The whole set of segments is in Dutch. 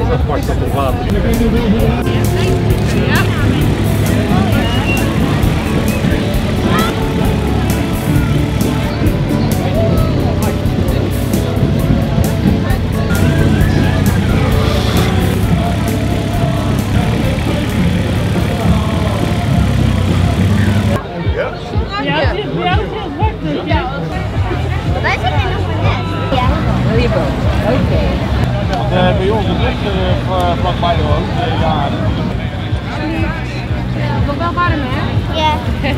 Dat pakt dat op water. Wij zitten nog maar net. Ja. Hierboven. Oké. Bij ons het ligt vlakbij de hoofd. Ja. Nog wel warm, hè? Ja.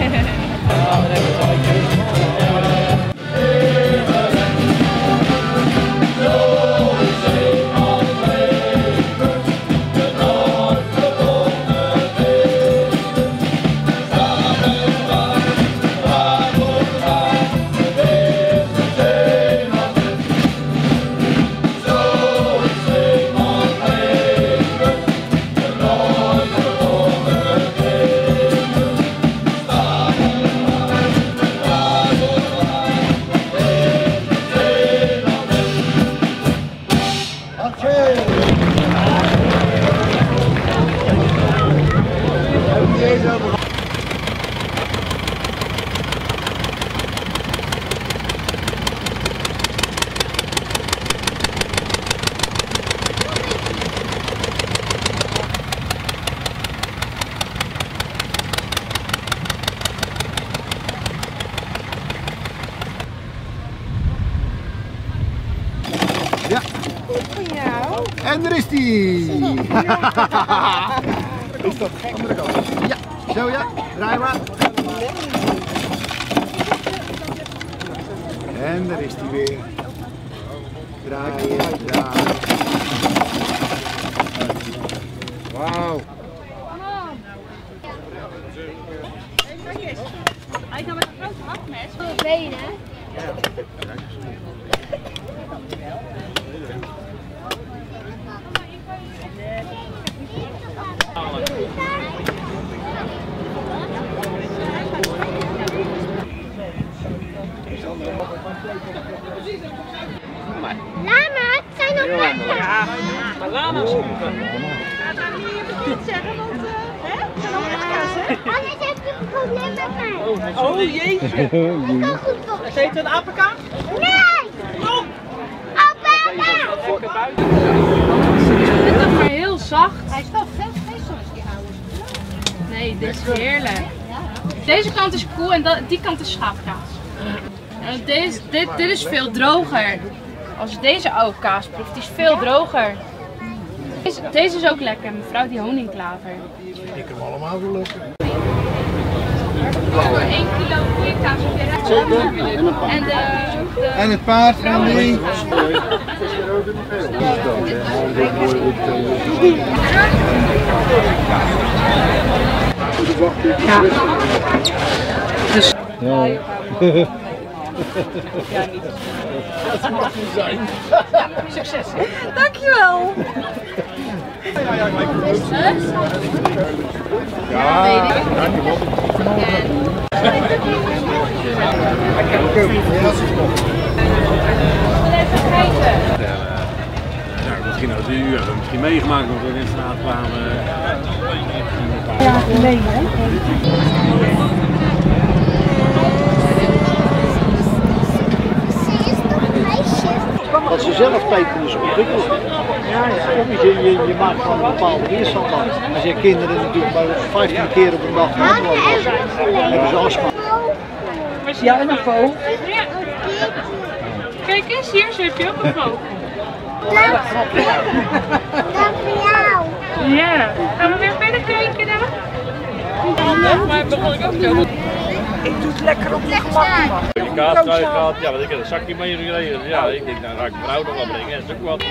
Ja. Goed voor jou. En er is die. Is dat andere kant? Ja, zo ja. Draai maar. En daar is die weer. Draaien, draaien. Wauw. Hij kan met een grote hakmes. Benen. Lama, het zijn nog lekker. Ja, maar lama's moeten. Ga daar niet op zeggen, want hè? Het zijn allemaal lekkers, hè? Anders heb je een probleem met mij. Oh jeetje. Ik kan goed voor. Is het een apenkaart? Nee! Kom! Papa! Dit is maar heel zacht. Hij is wel veel vleesjes, die oude. Nee, dit is heerlijk. Deze kant is koe en die kant is schaapkaas. Dit is veel droger. Als je deze oude kaas proeft, die is veel droger. Deze is ook lekker, mevrouw, die honingklaver. Ik heb hem allemaal zo lekker. Voor 1 kilo goede kaas op je recht. En het paard van die. Ja. Dus. Ja. Ja, niet. Dat mag niet zijn. Succes. Dankjewel. Ja, weet ik. dankjewel. Even kijken. Misschien had u misschien meegemaakt omdat we in de straat kwamen. Ja, nee hè. Wat ze zelf tekenen, ze ontwikkelen. Je maakt gewoon een bepaalde weerstand aan. Als je kinderen natuurlijk bij 15 keer op een dag hebben ze astma. Ja, en een vogel. Kijk eens, hier zo heb je ook een vogel. Dat voor jou. Ja. Gaan we weer verder kijken dan? Maar begon ik ook zo. Ik doe het lekker op je gemak. Die kaasstrui gehad, ja, want ik heb een zakje meegereden. Ja, ik denk, nou ga ik mijn vrouw nog wel brengen. Dat is ook wat.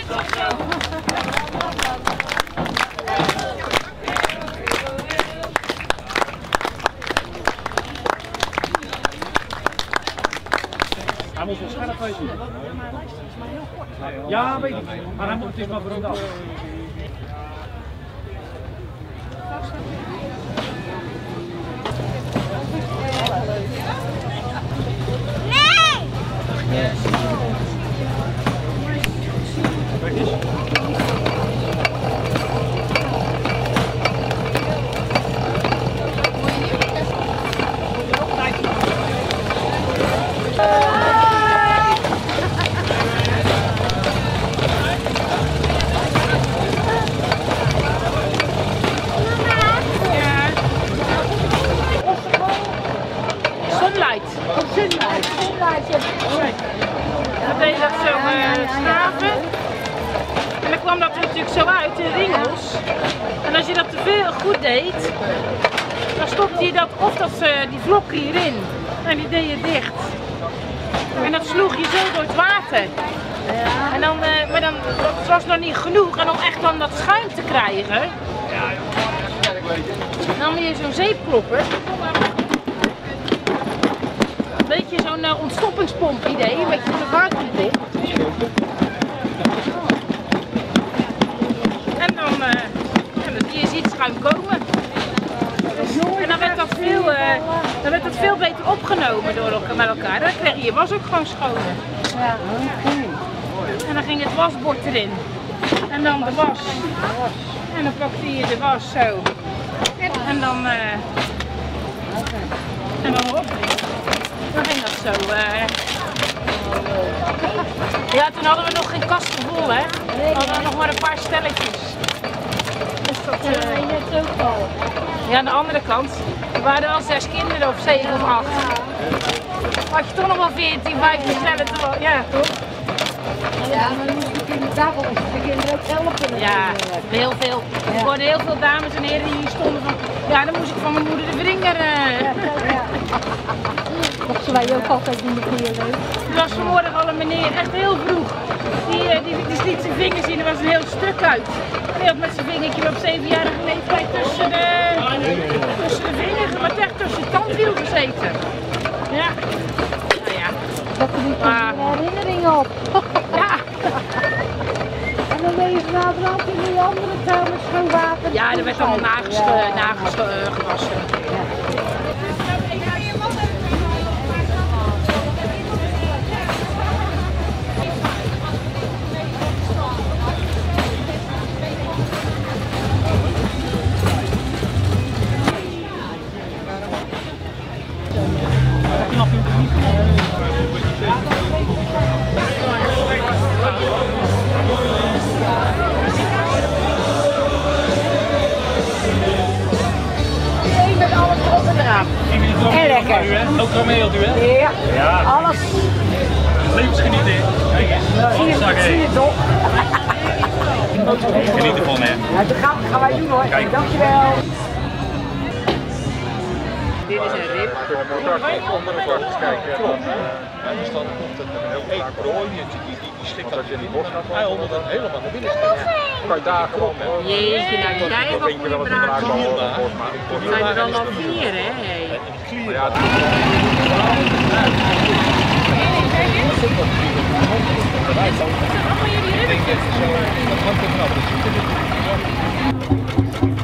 Hij moet wel scherp wezen. Ja, weet ik. Maar hij moet het is maar voor een dag. Nee! Dan deed je dat zo schaven. En dan kwam dat er natuurlijk zo uit in ringels. En als je dat te veel goed deed, dan stopte je dat of die vlokken hierin. En die deed je dicht. En dat sloeg je zo door het water. En dan, maar dan, dat was nog niet genoeg. En om echt dan dat schuim te krijgen, dan nam je zo'n zeepklopper. Een beetje zo'n ontstoppingspomp idee, een beetje de vacuümpomp. En dan je ziet schuim komen. En dan werd dat veel beter opgenomen met elkaar. Dan kreeg je was ook gewoon schoner. Ja, en dan ging het wasbord erin. En dan de was. En dan pakte je de was zo. En dan op. Dan ging dat zo. Ja, toen hadden we nog geen kasten vol, hè. We hadden nog maar een paar stelletjes. Dus dat, ja, aan de andere kant, er waren al 6 kinderen of 7 of 8. Had je toch nog wel 14, 15 stellen te wel, ja toch? Ja, maar dan moest je in de tafel de kinderen ook helpen. Ja, heel veel. Er worden heel veel dames en heren die hier stonden van, ja, dan moest ik van mijn moeder de vinger. Dat zullen wij ook altijd doen, de goede leuk. Er was vanmorgen al een meneer, echt heel vroeg. Die liet zijn vingers zien, er was een heel stuk uit. En hij had met zijn vingertje op 7-jarige leeftijd tussen de vingers, maar echt tussen het tandwiel gezeten. Ja. Nou ja. Dat er niet herinneringen op. Ja. En dan ben je vanavond in die andere tuin met schoon water. Ja, er werd allemaal nagewassen. En lekker. Ook kameelt u, hè? Ja, Ja. alles. Levensgenieten. Kijk eens. Zie je toch? Geniet ervan, hè? Ja, dat gaan wij doen hoor. Kijk. Dankjewel. Dit is een rib. Onder de kast kijken. En dus dan komt het heel vaak prooi, die stikt dat in die bos gaat. Hij honderd dan helemaal naar binnen stikken. Kan je daar gewoon mee. Jeetje, nou jij hebt wel goede braak. Het zijn er al 4 hè? Ja, Allemaal jullie ribbetjes.